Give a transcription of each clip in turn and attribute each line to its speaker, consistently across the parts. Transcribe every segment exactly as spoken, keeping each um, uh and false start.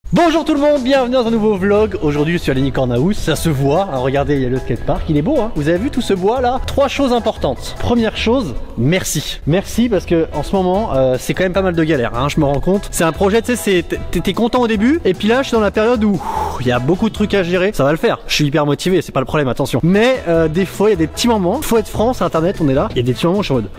Speaker 1: Bonjour tout le monde, bienvenue dans un nouveau vlog. Aujourd'hui je suis à l'Unicorn House, ça se voit, hein, regardez il y a le skatepark, il est beau hein. Vous avez vu tout ce bois là? Trois choses importantes. Première chose, merci. Merci parce que en ce moment euh, c'est quand même pas mal de galères, hein, je me rends compte. C'est un projet, tu sais, t'es content au début et puis là je suis dans la période où il y a beaucoup de trucs à gérer. Ça va le faire, je suis hyper motivé, c'est pas le problème, attention. Mais euh, des fois il y a des petits moments, faut être franc, c'est internet, on est là. Il y a des petits moments où je suis en mode...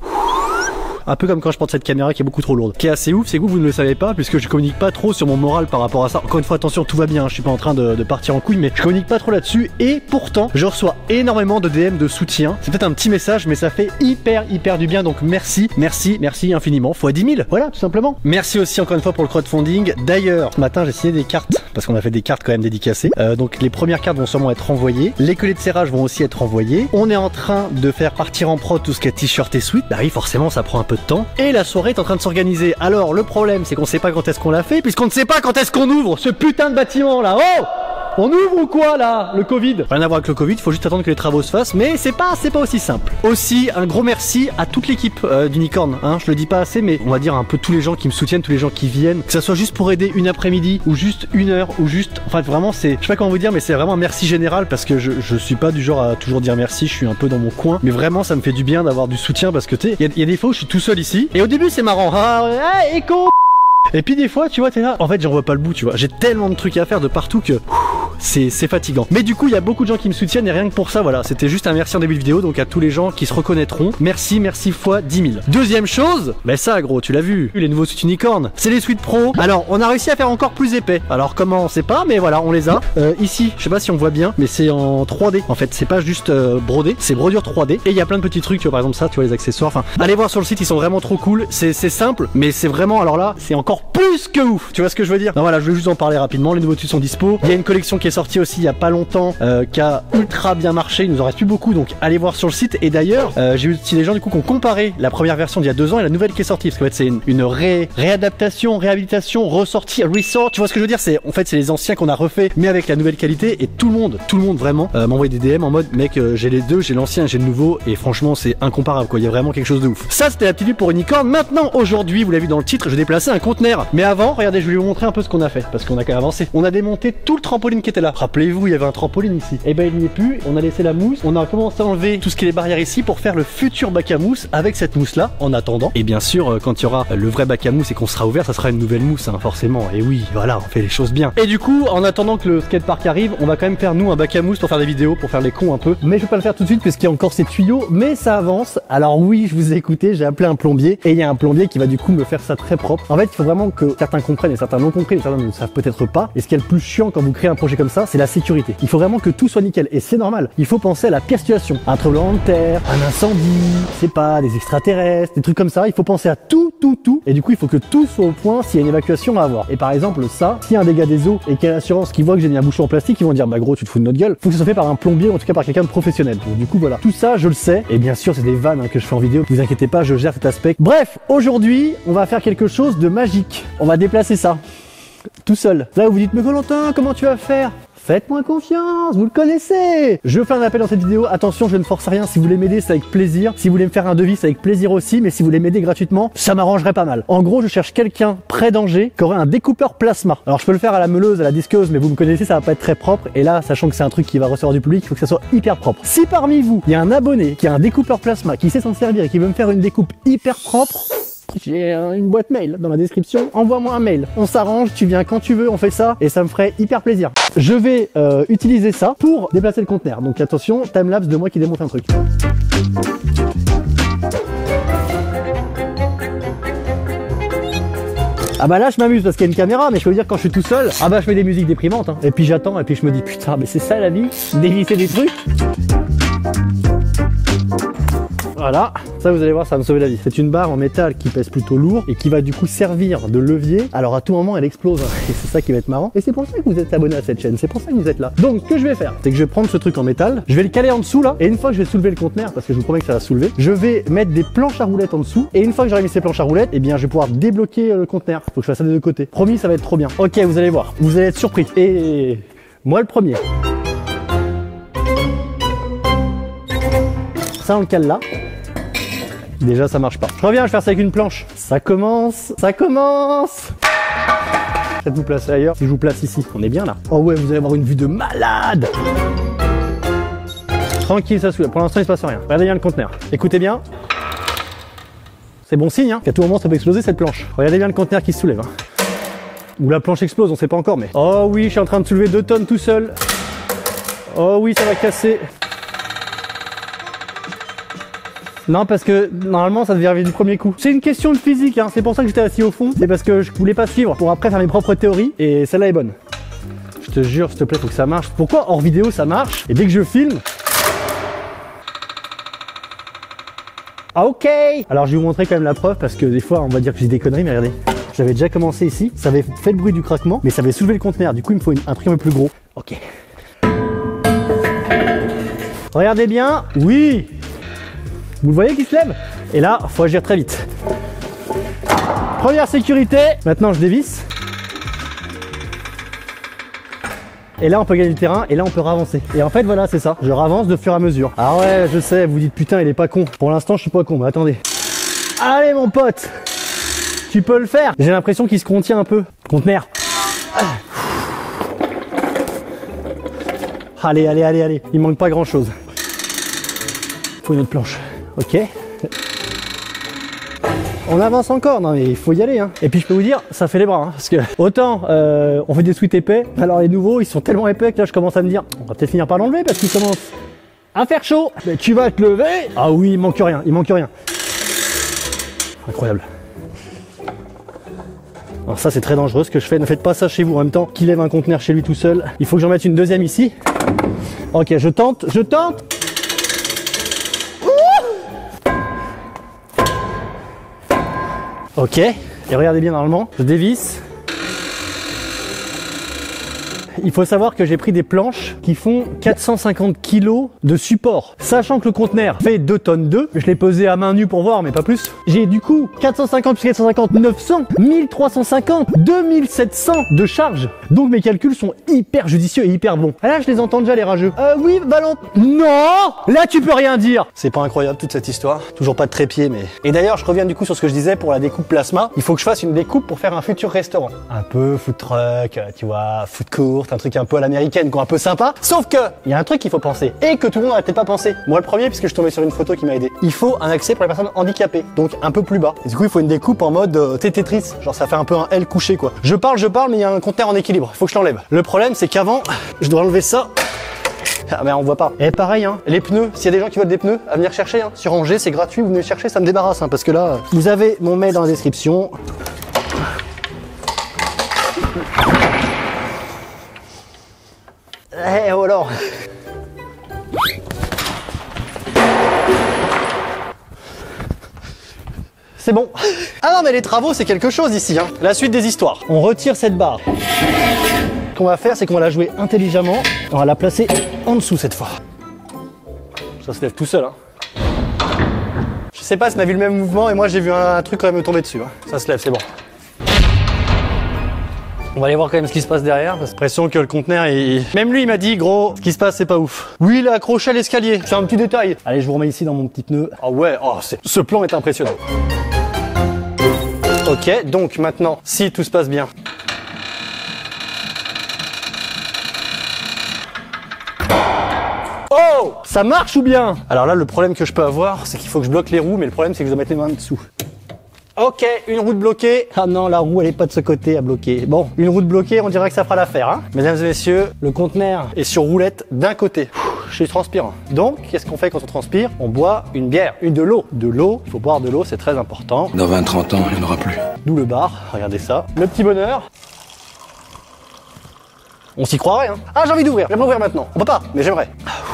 Speaker 1: Un peu comme quand je porte cette caméra qui est beaucoup trop lourde. Ce qui est assez ouf, c'est que vous, vous ne le savez pas, puisque je communique pas trop sur mon moral par rapport à ça. Encore une fois, attention, tout va bien, je suis pas en train de, de partir en couille, mais je communique pas trop là-dessus. Et pourtant, je reçois énormément de D M de soutien. C'est peut-être un petit message, mais ça fait hyper, hyper du bien. Donc merci, merci, merci infiniment. Fois dix mille, voilà, tout simplement. Merci aussi encore une fois pour le crowdfunding. D'ailleurs, ce matin, j'ai signé des cartes, parce qu'on a fait des cartes quand même dédicacées. Euh, donc les premières cartes vont sûrement être envoyées. Les collets de serrage vont aussi être envoyés. On est en train de faire partir en prod tout ce qui est t-shirt et sweat. Bah oui, forcément, ça prend un peu de temps. Et la soirée est en train de s'organiser. Alors le problème c'est qu'on sait pas quand est-ce qu'on l'a fait, puisqu'on ne sait pas quand est-ce qu'on ouvre ce putain de bâtiment là. Oh, on ouvre ou quoi là? Le Covid? Rien à voir avec le Covid, il faut juste attendre que les travaux se fassent, mais c'est pas, c'est pas aussi simple. Aussi un gros merci à toute l'équipe euh, d'Unicorn, hein, je le dis pas assez, mais on va dire un peu tous les gens qui me soutiennent, tous les gens qui viennent, que ça soit juste pour aider une après-midi, ou juste une heure, ou juste, enfin vraiment c'est, je sais pas comment vous dire, mais c'est vraiment un merci général, parce que je, je suis pas du genre à toujours dire merci, je suis un peu dans mon coin, mais vraiment ça me fait du bien d'avoir du soutien, parce que tu sais, il y, y a des fois où je suis tout seul ici, et au début c'est marrant, ah, ah écho. Et puis des fois, tu vois, t'es là. En fait, j'en vois pas le bout, tu vois. J'ai tellement de trucs à faire de partout que c'est fatigant. Mais du coup, il y a beaucoup de gens qui me soutiennent et rien que pour ça, voilà. C'était juste un merci en début de vidéo. Donc à tous les gens qui se reconnaîtront, merci, merci fois dix mille. Deuxième chose, ben ça, gros, tu l'as vu. Les nouveaux suites Unicorn, c'est les suites pro. Alors, on a réussi à faire encore plus épais. Alors comment, on sait pas, mais voilà, on les a. Euh, ici, je sais pas si on voit bien, mais c'est en trois D. En fait, c'est pas juste euh, brodé, c'est brodure trois D. Et il y a plein de petits trucs, tu vois, par exemple ça, tu vois, les accessoires. Enfin, allez voir sur le site, ils sont vraiment trop cool. C'est simple, mais c'est vraiment, alors là, c'est encore plus que ouf, tu vois ce que je veux dire? Non voilà, je voulais juste en parler rapidement, les nouveaux tutos sont dispo. Il y a une collection qui est sortie aussi il y a pas longtemps, euh, qui a ultra bien marché, il nous en reste plus beaucoup, donc allez voir sur le site. Et d'ailleurs, euh, j'ai eu aussi des gens du coup qui ont comparé la première version d'il y a deux ans et la nouvelle qui est sortie, parce qu'en fait c'est une, une ré, réadaptation, réhabilitation, ressortie, ressort, tu vois ce que je veux dire? C'est en fait c'est les anciens qu'on a refait, mais avec la nouvelle qualité, et tout le monde, tout le monde vraiment euh, m'a envoyé des D M en mode mec, euh, j'ai les deux, j'ai l'ancien, j'ai le nouveau, et franchement c'est incomparable quoi, il y a vraiment quelque chose de ouf. Ça c'était la petite vue pour Unicorn. Maintenant aujourd'hui, vous l'avez vu dans le titre, je déplaçais un conteneur, mais avant, regardez, je vais vous montrer un peu ce qu'on a fait, parce qu'on a quand même avancé. On a démonté tout le trampoline qui était là. Rappelez-vous, il y avait un trampoline ici. Et ben il n'y est plus, on a laissé la mousse, on a commencé à enlever tout ce qui est les barrières ici pour faire le futur bac à mousse avec cette mousse là, en attendant. Et bien sûr, quand il y aura le vrai bac à mousse et qu'on sera ouvert, ça sera une nouvelle mousse, hein, forcément. Et oui, voilà, on fait les choses bien. Et du coup, en attendant que le skatepark arrive, on va quand même faire nous un bac à mousse pour faire des vidéos, pour faire les cons un peu. Mais je vais pas le faire tout de suite parce qu'il y a encore ces tuyaux, mais ça avance. Alors oui, je vous ai écouté, j'ai appelé un plombier et il y a un plombier qui va du coup me faire ça très propre. En fait, il faut vraiment que certains comprennent et certains non compris, et certains ne le savent peut-être pas. Et ce qui est le plus chiant quand vous créez un projet comme ça, c'est la sécurité. Il faut vraiment que tout soit nickel, et c'est normal. Il faut penser à la pire situation, un tremblement de terre, un incendie, c'est pas des extraterrestres, des trucs comme ça. Il faut penser à tout, tout, tout. Et du coup, il faut que tout soit au point s'il y a une évacuation à avoir. Et par exemple, ça, s'il y a un dégât des eaux et qu'il y a l'assurance qui voit que j'ai mis un bouchon en plastique, ils vont dire bah gros, tu te fous de notre gueule. Faut que ça soit fait par un plombier, ou en tout cas par quelqu'un de professionnel. Donc, du coup, voilà. Tout ça, je le sais. Et bien sûr, c'est des vannes hein, que je fais en vidéo. Ne vous inquiétez pas, je gère cet aspect. Bref, aujourd'hui, on va faire quelque chose de magique. On va déplacer ça tout seul. Là, vous vous dites mais Corentin, comment tu vas faire? Faites-moi confiance, vous le connaissez. Je fais un appel dans cette vidéo. Attention, je ne force rien. Si vous voulez m'aider, c'est avec plaisir. Si vous voulez me faire un devis, c'est avec plaisir aussi. Mais si vous voulez m'aider gratuitement, ça m'arrangerait pas mal. En gros, je cherche quelqu'un près d'Angers qui aurait un découpeur plasma. Alors, je peux le faire à la meuleuse, à la disqueuse, mais vous me connaissez, ça va pas être très propre. Et là, sachant que c'est un truc qui va recevoir du public, il faut que ça soit hyper propre. Si parmi vous, il y a un abonné qui a un découpeur plasma, qui sait s'en servir et qui veut me faire une découpe hyper propre, j'ai une boîte mail dans la description, envoie-moi un mail, on s'arrange, tu viens quand tu veux, on fait ça et ça me ferait hyper plaisir. Je vais euh, utiliser ça pour déplacer le conteneur, donc attention, timelapse de moi qui démonte un truc. Ah bah là je m'amuse parce qu'il y a une caméra, mais je peux vous dire quand je suis tout seul, ah bah je mets des musiques déprimantes hein. Et puis j'attends et puis je me dis putain mais c'est ça la vie, dévisser des trucs. Voilà, ça vous allez voir, ça va me sauver la vie. C'est une barre en métal qui pèse plutôt lourd et qui va du coup servir de levier. Alors à tout moment elle explose et c'est ça qui va être marrant. Et c'est pour ça que vous êtes abonné à cette chaîne, c'est pour ça que vous êtes là. Donc ce que je vais faire, c'est que je vais prendre ce truc en métal, je vais le caler en dessous là, et une fois que je vais soulever le conteneur, parce que je vous promets que ça va soulever, je vais mettre des planches à roulettes en dessous, et une fois que j'aurai mis ces planches à roulettes, eh bien je vais pouvoir débloquer le conteneur. Faut que je fasse ça des deux côtés. Promis, ça va être trop bien. Ok, vous allez voir, vous allez être surpris. Et moi le premier. Ça on le cale là. Déjà ça marche pas. Je reviens, je vais faire ça avec une planche. Ça commence, ça commence. Peut-être vous placer ailleurs. Si je vous place ici, on est bien là. Oh ouais, vous allez avoir une vue de malade. Tranquille, ça soulève. Pour l'instant, il se passe rien. Regardez bien le conteneur. Écoutez bien. C'est bon signe, hein, qu'à tout moment, ça peut exploser cette planche. Regardez bien le conteneur qui se soulève. Hein. Ou la planche explose, on sait pas encore, mais... Oh oui, je suis en train de soulever deux tonnes tout seul. Oh oui, ça va casser. Non, parce que normalement, ça devait arriver du premier coup. C'est une question de physique, hein. C'est pour ça que j'étais assis au fond. C'est parce que je voulais pas suivre pour après faire mes propres théories. Et celle-là est bonne. Je te jure, s'il te plaît, faut que ça marche. Pourquoi hors vidéo ça marche? Et dès que je filme... Ah ok. Alors je vais vous montrer quand même la preuve parce que des fois on va dire que j'ai des conneries, mais regardez. J'avais déjà commencé ici, ça avait fait le bruit du craquement, mais ça avait soulevé le conteneur. Du coup il me faut une, un truc un peu plus gros. Ok. Regardez bien. Oui. Vous le voyez qui se lève? Et là, faut agir très vite. Première sécurité. Maintenant je dévisse. Et là on peut gagner du terrain et là on peut ravancer. Et en fait voilà c'est ça, je ravance de fur et à mesure. Ah ouais je sais, vous dites putain il est pas con. Pour l'instant je suis pas con, mais attendez. Allez mon pote, tu peux le faire. J'ai l'impression qu'il se contient un peu. Conteneur. Allez allez allez allez, il manque pas grand chose. Faut une autre planche, ok. On avance encore, non mais il faut y aller hein. Et puis je peux vous dire, ça fait les bras hein, parce que autant euh, on fait des sweats épais, alors les nouveaux ils sont tellement épais que là je commence à me dire on va peut-être finir par l'enlever parce qu'il commence à faire chaud. Mais tu vas te lever. Ah oui, il manque rien, il manque rien. Incroyable. Alors ça c'est très dangereux ce que je fais, ne faites pas ça chez vous en même temps qu'il lève un conteneur chez lui tout seul. Il faut que j'en mette une deuxième ici. Ok, je tente, je tente. Ok, et regardez bien normalement, je dévisse. Il faut savoir que j'ai pris des planches qui font quatre cent cinquante kilos de support. Sachant que le conteneur fait deux tonnes deux, je l'ai pesé à main nue pour voir, mais pas plus. J'ai du coup quatre cent cinquante plus quatre cent cinquante, neuf cents, mille trois cent cinquante, deux mille sept cents de charge. Donc mes calculs sont hyper judicieux et hyper bons. Ah là, je les entends déjà les rageux. Euh, oui, Valentin. Non! Là, tu peux rien dire. C'est pas incroyable toute cette histoire. Toujours pas de trépied, mais... Et d'ailleurs, je reviens du coup sur ce que je disais pour la découpe plasma. Il faut que je fasse une découpe pour faire un futur restaurant. Un peu food truck, tu vois, food court, un truc un peu à l'américaine, quoi, un peu sympa. Sauf que, il y a un truc qu'il faut penser. Et que tout le monde n'aurait peut-être pas pensé. Moi, le premier, puisque je suis tombé sur une photo qui m'a aidé. Il faut un accès pour les personnes handicapées. Donc, un peu plus bas. Et du coup, il faut une découpe en mode euh, Tetris. Genre, ça fait un peu un L couché, quoi. Je parle, je parle, mais il y a un conteneur en équilibre. Il faut que je l'enlève. Le problème, c'est qu'avant, je dois enlever ça. Ah mais on voit pas. Et pareil hein, les pneus, s'il y a des gens qui veulent des pneus, à venir chercher hein. Sur Angers, c'est gratuit, vous venez chercher, ça me débarrasse hein, parce que là, vous avez mon mail dans la description. Eh oh alors. C'est bon. Ah non mais les travaux c'est quelque chose ici hein. La suite des histoires. On retire cette barre. Ce qu'on va faire, c'est qu'on va la jouer intelligemment. On va la placer en dessous cette fois. Ça se lève tout seul. Hein. Je sais pas si on a vu le même mouvement et moi j'ai vu un truc quand même me tomber dessus. Hein. Ça se lève, c'est bon. On va aller voir quand même ce qui se passe derrière. Parce que j'ai l'impression que le conteneur, il... même lui il m'a dit gros, ce qui se passe c'est pas ouf. Oui, il a accroché à l'escalier. C'est un petit détail. Allez, je vous remets ici dans mon petit pneu. Ah ouais, oh, ce plan est impressionnant. Ok, donc maintenant, si tout se passe bien. Oh, ça marche ou bien? Alors là, le problème que je peux avoir, c'est qu'il faut que je bloque les roues, mais le problème, c'est que je dois mettre les mains dessous. Ok, une roue bloquée. Ah non, la roue, elle est pas de ce côté à bloquer. Bon, une roue bloquée, on dirait que ça fera l'affaire. Hein. Mesdames et messieurs, le conteneur est sur roulette d'un côté. Je suis transpirant. Donc, qu'est-ce qu'on fait quand on transpire? On boit une bière, une de l'eau. De l'eau, il faut boire de l'eau, c'est très important.
Speaker 2: Dans vingt trente ans, il n'y en aura plus.
Speaker 1: D'où le bar, regardez ça. Le petit bonheur. On s'y croirait, hein. Ah, j'ai envie d'ouvrir, j'aimerais ouvrir maintenant. On peut pas, mais j'aimerais.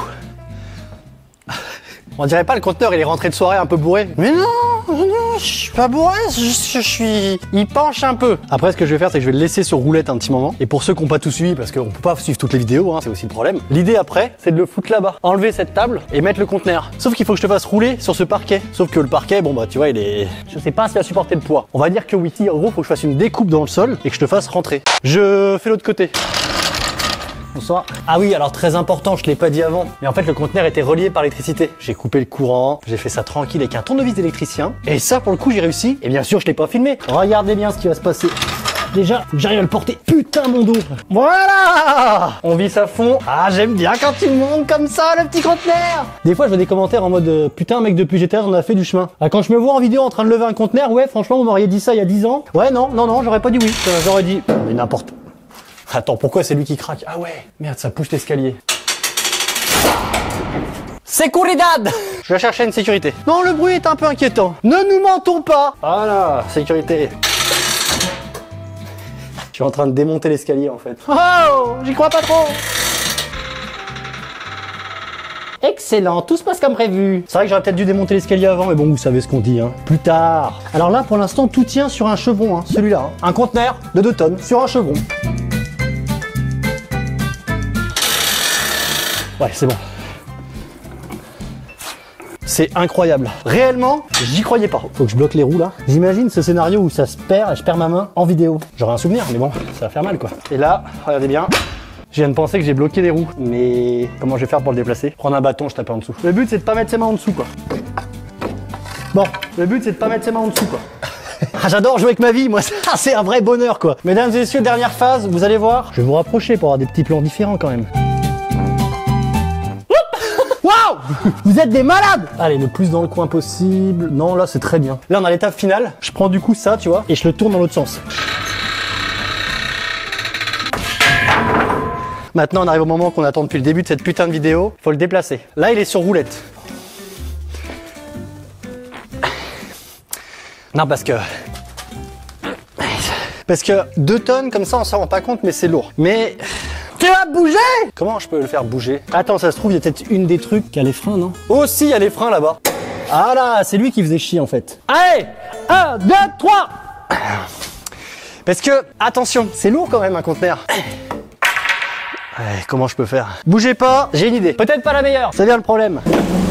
Speaker 1: On dirait pas le conteneur, il est rentré de soirée un peu bourré. Mais non, non, je suis pas bourré, c'est juste que je suis... Il penche un peu. Après, ce que je vais faire, c'est que je vais le laisser sur roulette un petit moment. Et pour ceux qui n'ont pas tout suivi, parce qu'on peut pas suivre toutes les vidéos, hein, c'est aussi le problème. L'idée après, c'est de le foutre là-bas. Enlever cette table et mettre le conteneur. Sauf qu'il faut que je te fasse rouler sur ce parquet. Sauf que le parquet, bon bah tu vois, il est... Je sais pas s'il va supporter le poids. On va dire que oui, en gros, faut que je fasse une découpe dans le sol et que je te fasse rentrer. Je fais l'autre côté. Bonsoir. Ah oui, alors très important, je te l'ai pas dit avant, mais en fait le conteneur était relié par l'électricité. J'ai coupé le courant, j'ai fait ça tranquille avec un tournevis d'électricien, et ça pour le coup j'ai réussi, et bien sûr je l'ai pas filmé. Regardez bien ce qui va se passer. déjà, j'arrive à le porter. Putain, mon dos. Voilà. On visse à fond. Ah, j'aime bien quand il monte comme ça, le petit conteneur. Des fois, je vois des commentaires en mode euh, putain, mec, depuis G T A, on a fait du chemin. Ah, quand je me vois en vidéo en train de lever un conteneur, ouais, franchement, vous m'auriez dit ça il y a dix ans. Ouais, non, non, non, j'aurais pas dit oui. Euh, j'aurais dit, mais n'importe. Attends, pourquoi c'est lui qui craque? Ah ouais, merde, ça pousse l'escalier. Sécuridad. Je vais chercher une sécurité. Non, le bruit est un peu inquiétant. Ne nous mentons pas. Voilà, sécurité. Je suis en train de démonter l'escalier en fait. Oh, j'y crois pas trop. Excellent, tout se passe comme prévu. C'est vrai que j'aurais peut-être dû démonter l'escalier avant, mais bon, vous savez ce qu'on dit, hein. Plus tard. Alors là, pour l'instant, tout tient sur un chevron, hein, celui-là. Hein. Un conteneur de deux tonnes sur un chevron. Ouais, c'est bon. C'est incroyable. Réellement, j'y croyais pas. Faut que je bloque les roues là. J'imagine ce scénario où ça se perd et je perds ma main en vidéo. J'aurais un souvenir, mais bon, ça va faire mal quoi. Et là, regardez bien. Je viens de penser que j'ai bloqué les roues. Mais comment je vais faire pour le déplacer? Prendre un bâton, je tape en dessous. Le but c'est de pas mettre ses mains en dessous quoi. Bon, le but c'est de pas mettre ses mains en dessous quoi. Ah, j'adore jouer avec ma vie, moi, ça c'est un vrai bonheur quoi. Mesdames et messieurs, dernière phase, vous allez voir. Je vais vous rapprocher pour avoir des petits plans différents quand même. Waouh! Vous êtes des malades! Allez, le plus dans le coin possible. Non, là, c'est très bien. Là, on a l'étape finale. Je prends du coup ça, tu vois, et je le tourne dans l'autre sens. Maintenant, on arrive au moment qu'on attend depuis le début de cette putain de vidéo. Faut le déplacer. Là, il est sur roulette. Non, parce que... Parce que deux tonnes, comme ça, on s'en rend pas compte, mais c'est lourd. Mais... Tu vas bouger! Comment je peux le faire bouger? Attends, ça se trouve, il y a peut-être une des trucs qui a les freins, non? Oh si, il y a les freins là-bas. Ah là, c'est lui qui faisait chier en fait. Allez! un, deux, trois! Parce que, attention, c'est lourd quand même un conteneur. Ouais, comment je peux faire? Bougez pas, j'ai une idée. Peut-être pas la meilleure, c'est bien le problème.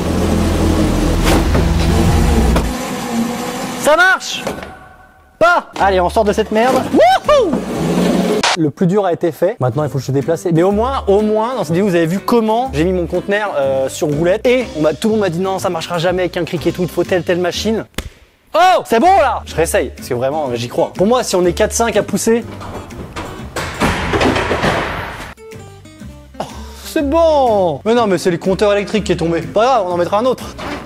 Speaker 1: Ça marche! Pas! Allez, on sort de cette merde. Wouhou! Le plus dur a été fait. Maintenant, il faut que je se déplace. Mais au moins, au moins, dans cette vidéo, vous avez vu comment j'ai mis mon conteneur euh, sur roulette. Et on m'a, tout le monde m'a dit non, ça marchera jamais avec un cric et tout. Il faut telle, telle machine. Oh, c'est bon là! Je réessaye. Parce que vraiment, j'y crois. Pour moi, si on est quatre cinq à pousser. Oh, c'est bon! Mais non, mais c'est le compteur électrique qui est tombé. Pas grave, on en mettra un autre.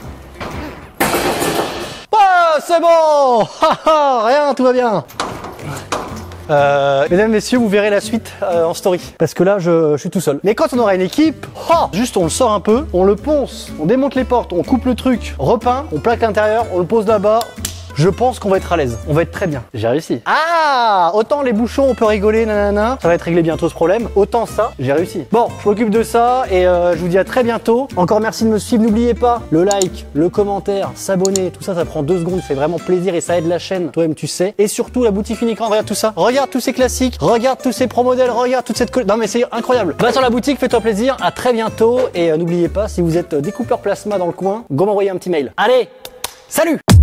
Speaker 1: Oh, c'est bon! Rien, tout va bien. Euh, mesdames, messieurs, vous verrez la suite euh, en story. Parce que là, je, je suis tout seul. Mais quand on aura une équipe, oh, juste on le sort un peu, on le ponce, on démonte les portes, on coupe le truc, repeint, on plaque l'intérieur, on le pose là-bas. Je pense qu'on va être à l'aise. On va être très bien. J'ai réussi. Ah, autant les bouchons, on peut rigoler, nanana. Ça va être réglé bientôt ce problème. Autant ça, j'ai réussi. Bon, je m'occupe de ça et euh, je vous dis à très bientôt. Encore merci de me suivre. N'oubliez pas le like, le commentaire, s'abonner. Tout ça, ça prend deux secondes. Ça fait vraiment plaisir et ça aide la chaîne. Toi-même, tu sais. Et surtout, la boutique Unicran, regarde tout ça. Regarde tous ces classiques. Regarde tous ces pro modèles. Regarde toute cette... Non mais c'est incroyable. Va sur la boutique, fais-toi plaisir. À très bientôt. Et euh, n'oubliez pas, si vous êtes découpeur plasma dans le coin, go m'envoyer un petit mail. Allez, salut!